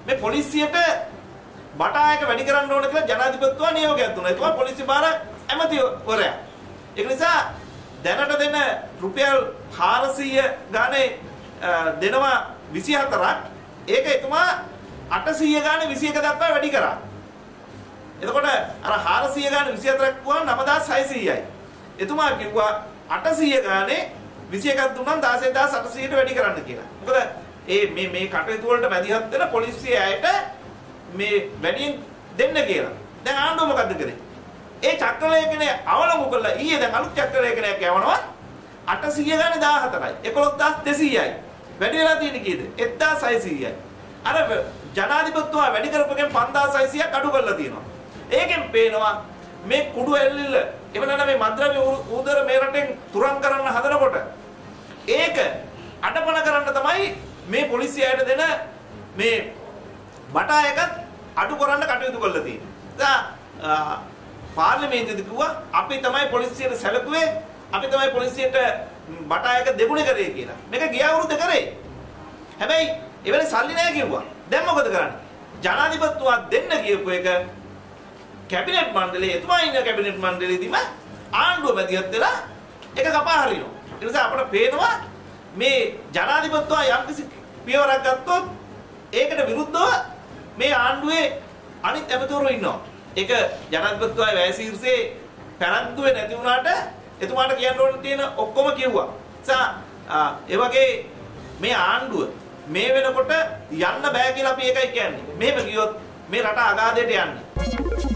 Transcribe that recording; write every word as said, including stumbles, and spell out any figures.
මේ පොලිසියට බටායක වැඩි කරන්න ඕන කියලා ජනාධිපතිතුමා නියෝගයක් දුන්නා. ඒකම පොලිසිය බාර ඇමතිවරයා. ඒක නිසා දැනට දෙන රුපියල් හාරසීය ගානේ දෙනවා විසිහතරක්. ඒක එතුමා අටසීය ගානේ විසි එක දක්වා වැඩි කරා. එතකොට අර හාරසීය ගානේ විසිහතරක් වුණා නවදාස් හයසීයයි. එතුමා කිව්වා අටසීය ගානේ විසි එකක් දුන්නා දාසයදාස් අටසීයට වැඩි කරන්න කියලා. මොකද ඒ මේ මේ කටයුතු වලට මැදිහත් වෙන පොලිසිය ඇයට මේ වැඩියෙන් දෙන්න කියලා. දැන් ආණ්ඩුව මොකද්ද කරේ? ඒ චක්‍රලේඛනය අවලංගු කරලා ඊයේ දැන් අලුත් චක්‍රලේඛනයක් යවනවා අටසීය ගානේ දාහතරයි. එකොළොස්දාස් දෙසීයයි. වැඩි වෙලා තියෙන්නේ කීයද? එක්දාස් හයසීයයි. අර ජනාධිපතිතුමා වැඩි කරපුවකින් පන්දාස් හයසීයක් අඩු කරලා තියෙනවා. ඒකෙන් පේනවා මේ කුඩු එල්ලිල්ල එවනනම් මේ මද්ද්‍රව්‍ය උදර මේ රටෙන් තුරන් කරන්න හදනකොට ඒක අඩපණ කරන්න තමයි මේ පොලිසියට දෙන මේ බටායකත් අඩු කරන්න කටයුතු කරලා තියෙන්නේ. දැන් පාර්ලිමේන්තුවේදී කිව්වා අපි තමයි පොලිසියට සැලකුවේ අපි තමයි පොලිසියට බටායක දෙගුණ කරේ කියලා. මේක ගිය අවුරුද්ද කරේ. හැබැයි එවැනි සල්ලි නැහැ කිව්වා. දැන් මොකද කරන්නේ? ජනාධිපතිතුමා දෙන්න කියපු එක කැබිනට් මණ්ඩලයේ එතුමා ඉන්න කැබිනට් මණ්ඩලයේදීම ආණ්ඩුව මැදිහත් වෙලා ඒක කපා හරිනවා. ඒ නිසා අපට පේනවා මේ ජනාධිපතිතුමා යම්කිසි පියවරක් ගත්තොත් ඒකට විරුද්ධව මේ ආණ්ඩුවේ අනිත් ඇමතිවරු ඉන්නවා. ඒක ජනාධිපතිතුමාගේ වැය ශීර්ෂයේ පැරද්දුවේ නැති වුණාට එතුමාට කියන්න ඕන තියෙන ඔක්කොම කිව්වා. නිසා ඒ වගේ මේ ආණ්ඩුව මේ වෙනකොට යන්න බෑ කියලා අපි ඒකයි කියන්නේ. මෙහෙම කිව්වොත් මේ රට අගාධයට යන්නේ.